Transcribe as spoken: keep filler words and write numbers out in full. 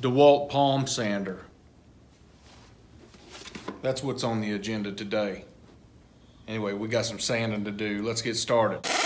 DeWalt Palm Sander. That's what's on the agenda today. Anyway, we got some sanding to do. Let's get started.